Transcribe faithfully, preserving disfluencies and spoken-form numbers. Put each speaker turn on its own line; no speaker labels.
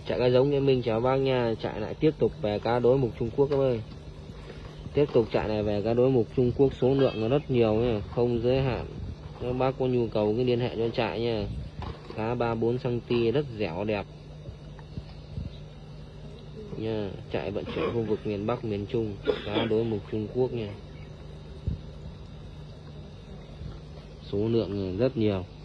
Chạy cá giống Nghĩa Minh chào bác nha. Chạy lại tiếp tục về cá đối mục Trung Quốc các ơi. Tiếp tục chạy này về cá đối mục Trung Quốc, số lượng nó rất nhiều nha, không giới hạn. Nếu bác có nhu cầu cứ liên hệ cho chạy nha. Cá ba bốn xăng-ti-mét rất dẻo đẹp nha. Chạy vận chuyển khu vực miền Bắc miền Trung, cá đối mục Trung Quốc nha. Số lượng rất nhiều.